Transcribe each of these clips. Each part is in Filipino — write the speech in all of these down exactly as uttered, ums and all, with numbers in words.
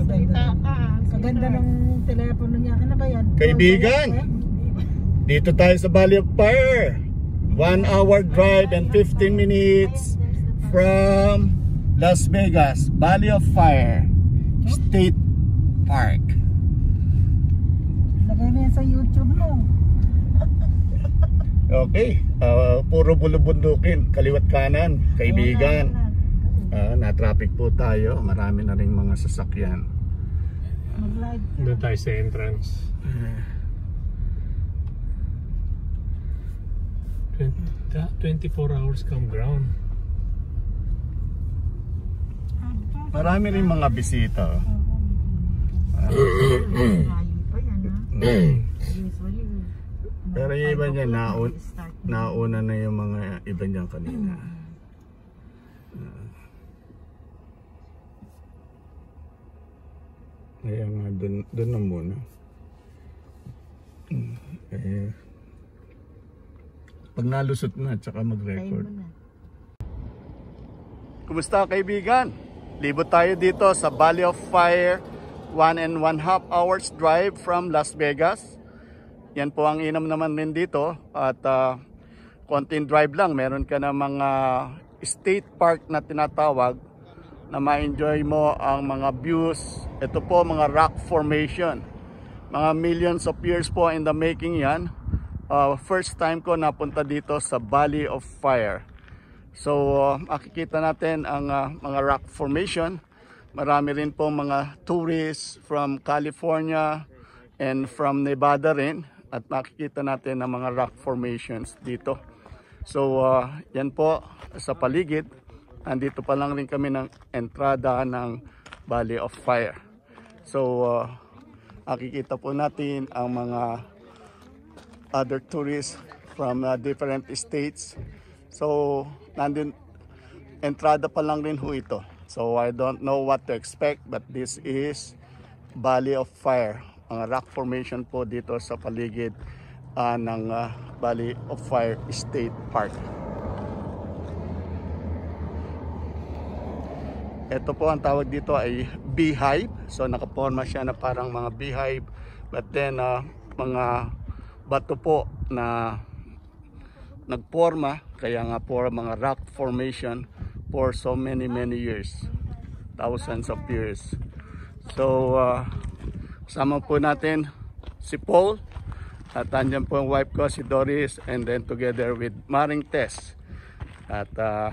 Kita ka. Kaganda ng telepono niya. Ano ba yan? Kaibigan, dito tayo sa Valley of Fire. One hour drive and fifteen minutes from Las Vegas. Valley of Fire State Park. Lagay na yan sa YouTube mo. Okay, uh, puro bulubundukin, kaliwat kanan, kaibigan. Uh, na-traffic po tayo, marami na ring mga sasakyan. Doon tayo sa entrance. twenty-four hours campground. Marami rin mga bisita. Pero yung iba niya, naun nauna na yung mga iba niyan kanina. Kaya nga, dun, dun na muna. Eh, pag nalusot na, tsaka mag-record. Kumusta kaibigan? Libot tayo dito sa Valley of Fire. One and one half hours drive from Las Vegas. Yan po ang inam naman rin dito. At uh, konting drive lang. Meron ka na mga state park na tinatawag na ma-enjoy mo ang mga views. Ito po mga rock formation. Mga millions of years po in the making yan. Uh, first time ko napunta dito sa Valley of Fire. So uh, makikita natin ang uh, mga rock formation. Marami rin po mga tourists from California and from Nevada rin. At makikita natin ang mga rock formations dito. So uh, yan po sa paligid. Andito pa lang rin kami ng entrada ng Valley of Fire. So uh, makikita po natin ang mga other tourists from uh, different states. So nandun, entrada pa lang rin ho ito. So I don't know what to expect, but this is Valley of Fire. Mga rock formation po dito sa paligid uh, ng uh, Valley of Fire State Park. Ito po ang tawag dito ay beehive. So nakaporma siya na parang mga beehive. But then uh, mga bato po na nagporma. Kaya nga po mga rock formation for so many many years. Thousands of years. So uh, kasama po natin si Paul. At andyan po ang wife ko si Doris. And then together with Maring Tess. At uh,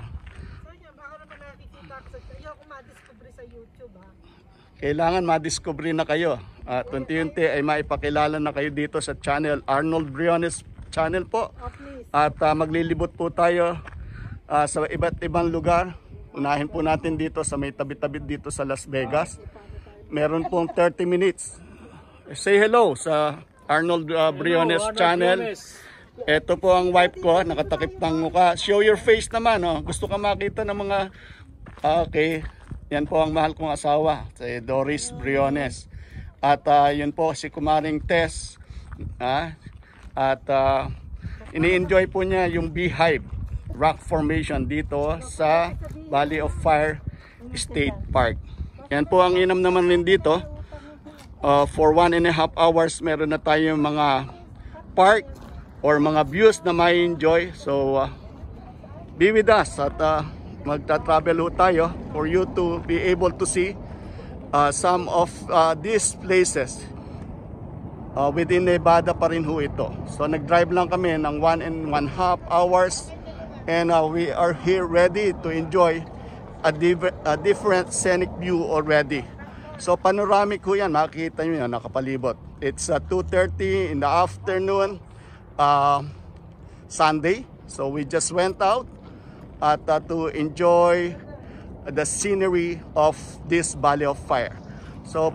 kailangan madiscover na kayo. At uh, unti-unti ay maipakilala na kayo dito sa channel, Arnold Briones channel po. At uh, maglilibot po tayo uh, sa iba't ibang lugar. Unahin po natin dito sa may tabi-tabi dito sa Las Vegas. Meron pong thirty minutes. Say hello sa Arnold uh, Briones hello, Arnold channel. Briones. Ito po ang wife ko, nakatakip ng mukha. Show your face naman. Oh. Gusto ka makita ng mga... Okay. Yan po ang mahal kong asawa, si Doris Briones. At uh, yun po si Kumaring Tess. Uh, at uh, ini-enjoy po niya yung beehive rock formation dito sa Valley of Fire State Park. Yan po ang inam naman rin dito. Uh, for one and a half hours meron na tayong mga park or mga views na may enjoy. So uh, be with us at uh, magta-travel ho tayo for you to be able to see uh, some of uh, these places. Uh, within Nevada pa rin ho ito. So nag-drive lang kami ng one and one half hours and uh, we are here ready to enjoy a, div a different scenic view already. So panoramic ho yan, makikita nyo yan, nakapalibot. It's uh, two thirty in the afternoon, uh, Sunday. So we just went out at uh, to enjoy the scenery of this Valley of Fire. So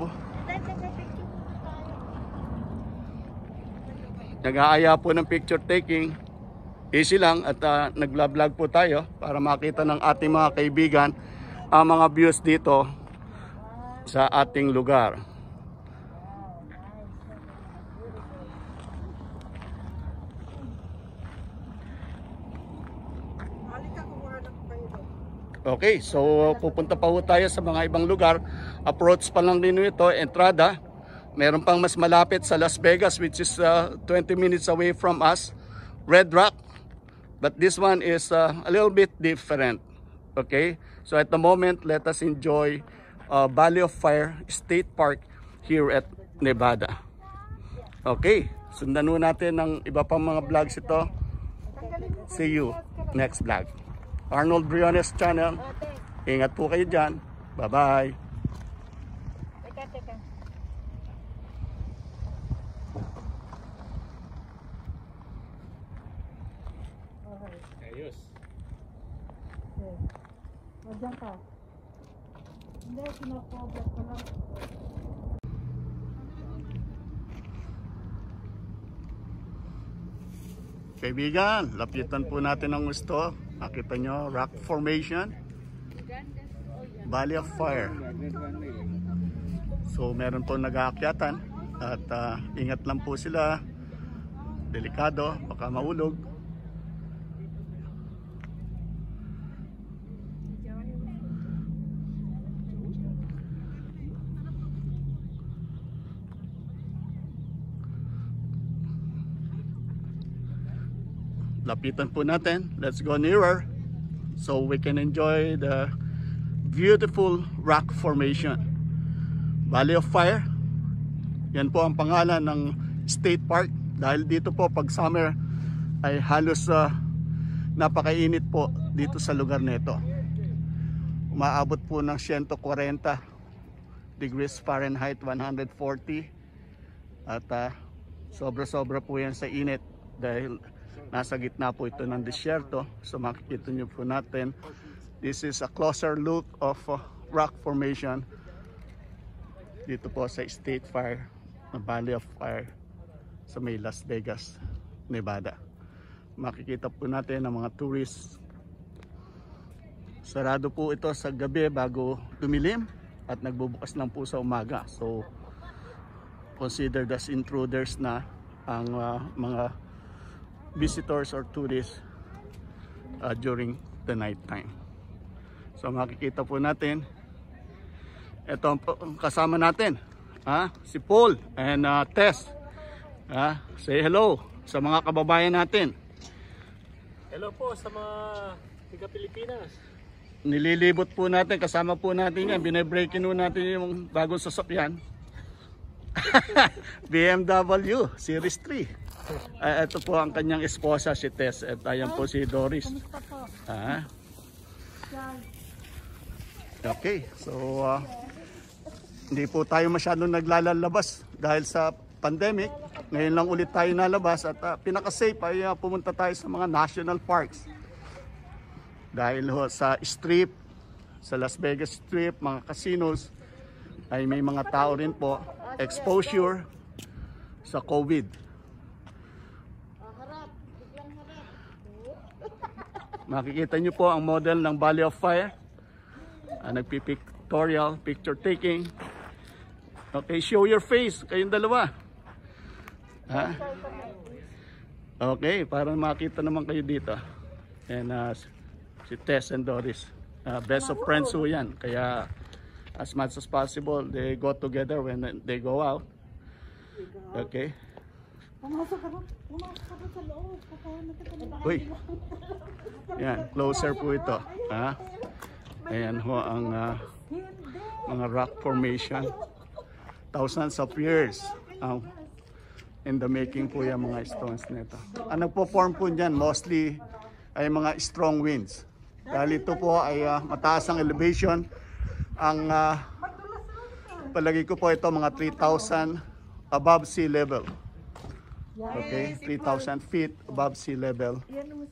nag-aaya po ng picture taking. Easy lang at uh, nag-vlog po tayo para makita ng ating mga kaibigan ang mga views dito sa ating lugar. Okay, so pupunta pa po tayo sa mga ibang lugar. Approach pa lang din ito, entrada. Meron pang mas malapit sa Las Vegas, which is uh, twenty minutes away from us, Red Rock. But this one is uh, a little bit different. Okay, so at the moment, let us enjoy uh, Valley of Fire State Park here at Nevada. Okay, sundan nun natin ng iba pang mga vlogs ito. See you next vlog. Arnold Briones Channel. Ingat po kayo dyan. Bye-bye. Teka, teka. Ayos. Okay. O, dyan ka. Hindi, kinakobot ko lang. Kaibigan, lapitan po natin ang gusto. Nakita nyo, rock formation, Valley of Fire. So meron po nag-aakyatan at uh, ingat lang po sila. Delikado, baka maulog. Lapitan po natin. Let's go nearer so we can enjoy the beautiful rock formation. Valley of Fire. Yan po ang pangalan ng state park. Dahil dito po pag summer ay halos uh, napakainit po dito sa lugar nito. Umaabot po ng one forty degrees Fahrenheit, one forty. At uh, sobra-sobra po yan sa init dahil nasa gitna po ito ng disyerto. So makikita nyo po natin, this is a closer look of uh, rock formation dito po sa State Fire, na Valley of Fire sa may Las Vegas, Nevada. Makikita po natin ang mga tourists. Sarado po ito sa gabi bago dumilim at nagbubukas lang po sa umaga. So considered as intruders na ang uh, mga visitors or tourists uh, during the night time. So makikita po natin ito ang kasama natin, ha? Si Paul and uh, Tess. Ha? Say hello sa mga kababayan natin. Hello po sa mga tiga Pilipinas. Nililibot po natin, kasama po natin yan. Binebreakin po natin yung bagong sasakyan. B M W Series three. Uh, ito po ang kanyang esposa, si Tess, at ayan po si Doris. Ah. Okay, so uh, hindi po tayo masyadong naglalabas dahil sa pandemic. Ngayon lang ulit tayo nalabas at uh, pinaka-safe ay uh, pumunta tayo sa mga national parks. Dahil ho, sa strip, sa Las Vegas Strip, mga casinos, ay may mga tao rin po exposure sa COVID. Makikita nyo po ang model ng Valley of Fire. Uh, Nagpipictorial, picture taking. Okay, show your face, kayong dalawa. Ha? Okay, para makita naman kayo dito. And uh, si Tess and Doris. Uh, best of friends ho yan. Kaya as much as possible, they go together when they go out. Okay. Pumasok ka rin. Pumasok ka rin sa loob. Uy. Yan, closer po ito. Ha? Ayan ho ang uh, mga rock formation. Thousands of years uh, in the making po yung mga stones nito. Ang nagpo-form po dyan mostly ay mga strong winds. Dahil ito po ay uh, mataas ang elevation. Ang uh, palagi ko po ito mga three thousand above sea level. Okay, three thousand feet above sea level.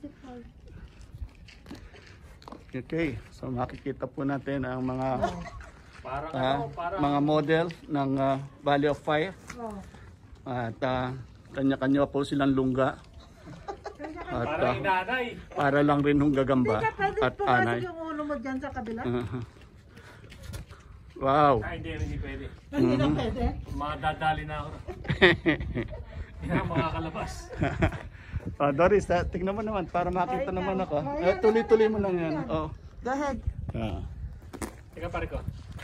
Okay, so makikita po natin ang mga Parang uh, ano, parang mga model ng uh, Valley of Fire. At uh, kanya-kanya po silang lungga. At parang uh, inanay. para lang rin hong gagamba at anay. Yung ulo mo dyan sa kabila? Uh-huh. Wow. Ay, hindi, hindi pwede. Hindi na pwede. Madadali na ako. Hindi na makakalabas. uh, Doris, uh, tignan mo naman para makita naman ako. Uh, tuloy-tuloy mo lang yan. Oh. Go ahead. Ah. Teka pare ko.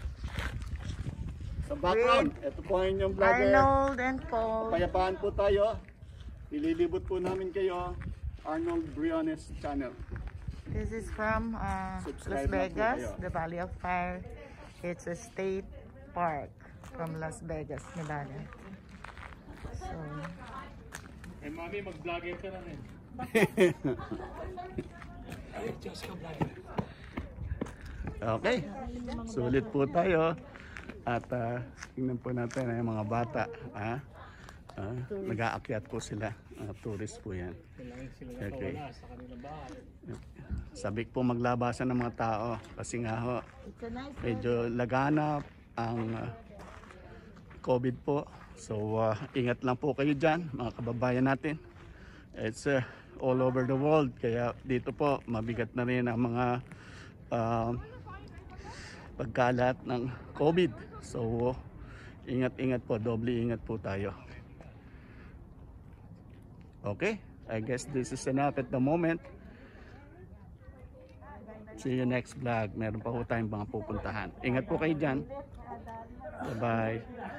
Sa background, ito po ang inyong vlogger. Arnold and Paul. Payapaan po tayo. Nililibot po namin kayo. Arnold Briones channel. This is from uh, Las Subscribe na po Vegas, kayo. the Valley of Fire. It's a state park from Las Vegas, Nevada. So, Eh mami, mag-vlogger ka na rin. Ay, Diyos ka vlogger. Okay. Sulit po tayo. At uh, tingnan po natin ang mga bata. Ah, ah, nag-aakyat po sila. Uh, tourist po yan. Kailangan sila Okay. napawala sa kanilang bahay. Sabik po maglabasan ng mga tao. Kasi nga ho, it's a nice medyo laganap ang uh, COVID po. So uh, ingat lang po kayo dyan, mga kababayan natin. It's uh, all over the world. Kaya dito po, mabigat na rin ang mga uh, pagkalat ng COVID. So ingat-ingat po, doble ingat po tayo. Okay, I guess this is enough at the moment. See you next vlog. Meron pa po tayong mga pupuntahan. Ingat po kayo dyan. Bye-bye.